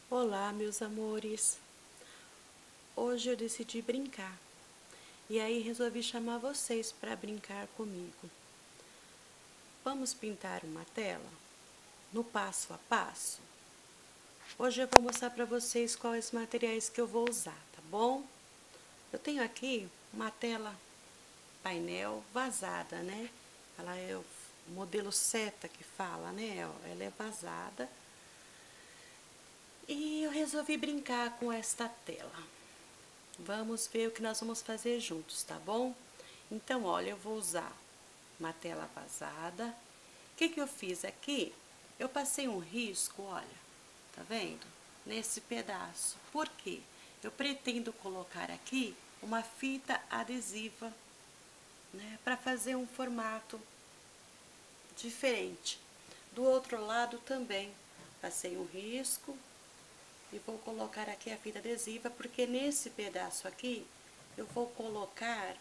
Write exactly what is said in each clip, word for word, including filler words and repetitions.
Olá, meus amores. Hoje eu decidi brincar. E aí resolvi chamar vocês para brincar comigo. Vamos pintar uma tela no passo a passo? Hoje eu vou mostrar para vocês quais materiais que eu vou usar, tá bom? Eu tenho aqui uma tela painel vazada, né? Ela é o modelo seta que fala, né? Ela é vazada. E eu resolvi brincar com esta tela. Vamos ver o que nós vamos fazer juntos, tá bom? Então, olha, eu vou usar uma tela vazada. O que que eu fiz aqui? Eu passei um risco, olha, tá vendo? Nesse pedaço. Por quê? Eu pretendo colocar aqui uma fita adesiva, né? Para fazer um formato diferente. Do outro lado também, passei um risco. E vou colocar aqui a fita adesiva, porque nesse pedaço aqui, eu vou colocar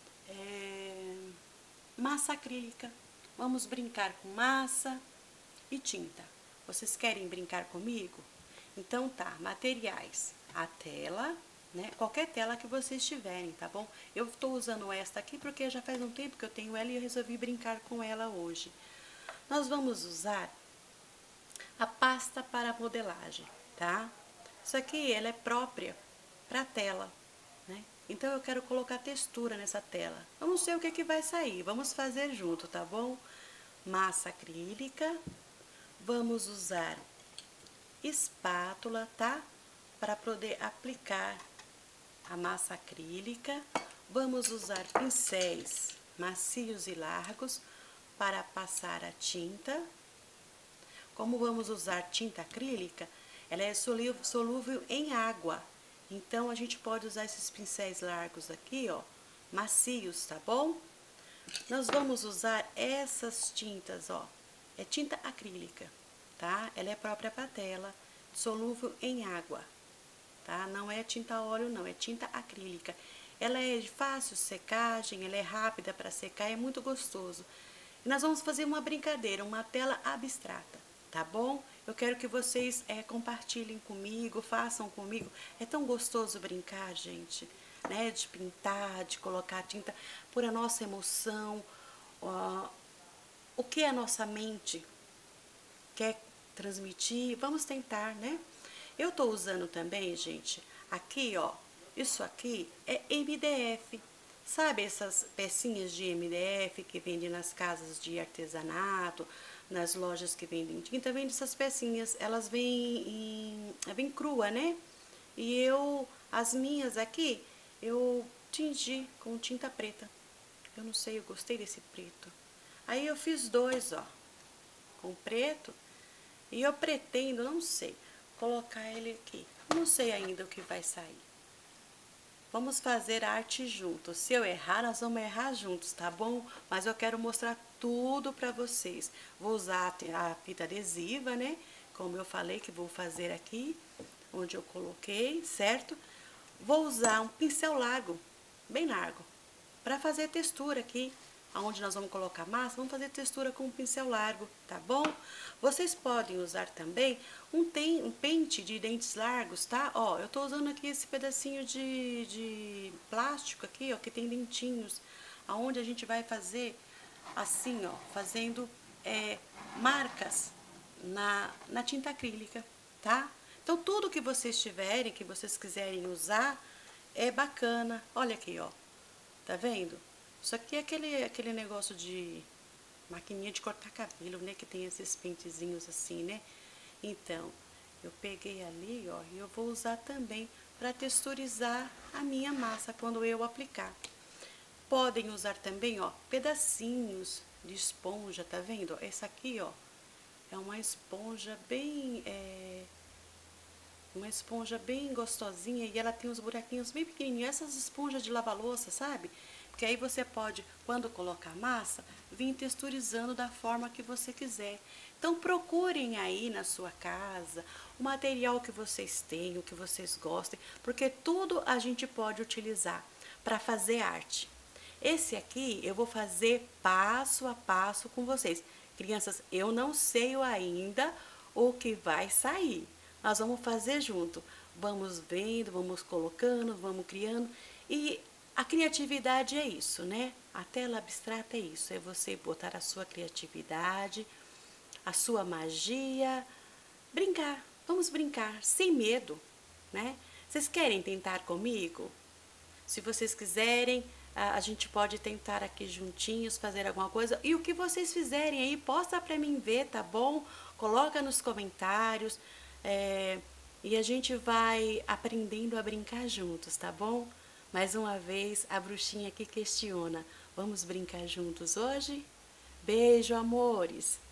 é, massa acrílica. Vamos brincar com massa e tinta. Vocês querem brincar comigo? Então tá, materiais. A tela, né? Qualquer tela que vocês tiverem, tá bom? Eu estou usando esta aqui porque já faz um tempo que eu tenho ela e eu resolvi brincar com ela hoje. Nós vamos usar a pasta para modelagem, tá? Isso aqui, ela é própria para a tela, né? Então, eu quero colocar textura nessa tela. Vamos ver o que que vai sair. Vamos fazer junto, tá bom? Massa acrílica. Vamos usar espátula, tá? Para poder aplicar a massa acrílica. Vamos usar pincéis macios e largos para passar a tinta. Como vamos usar tinta acrílica, ela é solúvel em água. Então, a gente pode usar esses pincéis largos aqui, ó, macios, tá bom? Nós vamos usar essas tintas, ó, é tinta acrílica, tá? Ela é própria para tela, solúvel em água, tá? Não é tinta a óleo, não, é tinta acrílica. Ela é de fácil secagem, ela é rápida para secar, é muito gostoso. E nós vamos fazer uma brincadeira, uma tela abstrata, tá bom? Eu quero que vocês é, compartilhem comigo, façam comigo. É tão gostoso brincar, gente, né? De pintar, de colocar tinta por a nossa emoção, ó, o que a nossa mente quer transmitir. Vamos tentar, né? Eu tô usando também, gente, aqui, ó, isso aqui é M D F. Sabe essas pecinhas de M D F que vendem nas casas de artesanato, nas lojas que vendem tinta, vende essas pecinhas, elas vêm em, vem crua, né? E eu, as minhas aqui, eu tingi com tinta preta. Eu não sei, eu gostei desse preto. Aí eu fiz dois, ó, com preto, e eu pretendo, não sei, colocar ele aqui. Não sei ainda o que vai sair. Vamos fazer arte juntos. Se eu errar, nós vamos errar juntos, tá bom? Mas eu quero mostrar tudo pra vocês. Vou usar a fita adesiva, né? Como eu falei que vou fazer aqui, onde eu coloquei, certo? Vou usar um pincel largo, bem largo, para fazer textura aqui. Onde nós vamos colocar massa, vamos fazer textura com um pincel largo, tá bom? Vocês podem usar também um, tem, um pente de dentes largos, tá? Ó, eu tô usando aqui esse pedacinho de, de plástico aqui, ó, que tem dentinhos, aonde a gente vai fazer assim, ó, fazendo é, marcas na, na tinta acrílica, tá? Então, tudo que vocês tiverem, que vocês quiserem usar, é bacana. Olha aqui, ó, tá vendo? Isso aqui é aquele, aquele negócio de maquininha de cortar cabelo, né? Que tem esses pentezinhos assim, né? Então, eu peguei ali, ó, e eu vou usar também para texturizar a minha massa quando eu aplicar. Podem usar também, ó, pedacinhos de esponja, tá vendo? Essa aqui, ó, é uma esponja bem... É, uma esponja bem gostosinha e ela tem uns buraquinhos bem pequenininhos. Essas esponjas de lava-louça, sabe? Porque aí você pode, quando colocar massa, vir texturizando da forma que você quiser. Então, procurem aí na sua casa o material que vocês têm, o que vocês gostem, porque tudo a gente pode utilizar para fazer arte. Esse aqui eu vou fazer passo a passo com vocês. Crianças, eu não sei ainda o que vai sair, nós vamos fazer junto. Vamos vendo, vamos colocando, vamos criando. E a criatividade é isso, né? A tela abstrata é isso, é você botar a sua criatividade, a sua magia, brincar. Vamos brincar, sem medo, né? Vocês querem tentar comigo? Se vocês quiserem, a, a gente pode tentar aqui juntinhos fazer alguma coisa. E o que vocês fizerem aí, posta para mim ver, tá bom? Coloca nos comentários. É, e a gente vai aprendendo a brincar juntos, tá bom? Mais uma vez, a bruxinha aqui questiona. Vamos brincar juntos hoje? Beijo, amores!